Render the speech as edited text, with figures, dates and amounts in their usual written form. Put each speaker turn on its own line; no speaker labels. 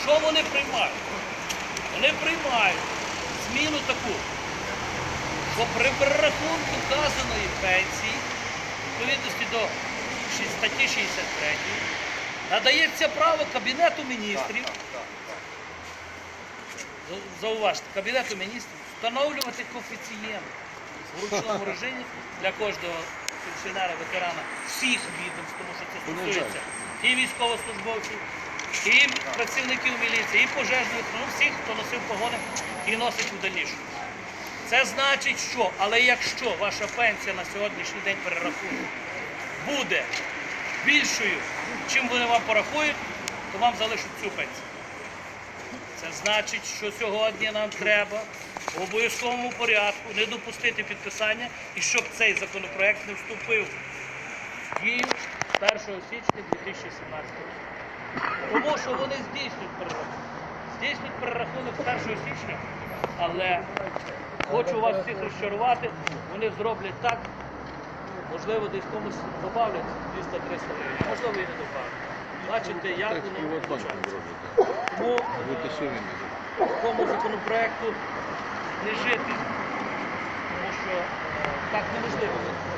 що вони приймають? Вони приймають зміну таку, що при перерахунку вказаної пенсії, у відповідності до статті 63, надається право Кабінету міністрів, зауважте, Кабінету міністрів встановлювати коефіцієнт в ручному режимі для кожного пенсіонера, ветерана всіх відомств, тому що це стосується і військовослужбовців, і працівників міліції, і пожежних, всіх, хто носив погони і носить у дальнішому. Це значить, що, але якщо ваша пенсія на сьогоднішній день перерахунку буде більшою, чим вони вам порахують, то вам залишать цю пенсію. Це значить, що сьогодні нам треба в обов'язковому порядку не допустити підписання і щоб цей законопроект не вступив в дію з 1 січня 2017 року. Тому що вони здійснюють перерахунок. Здійснюють перерахунок з 1 січня, але хочу вас всіх розчарувати, вони зроблять так, можливо, десь комусь добавлять 200-300 гривень, а можливо і не добавлять. Бачите, як воно відбувається. Тому такому законопроекту не жити, тому що так неможливо.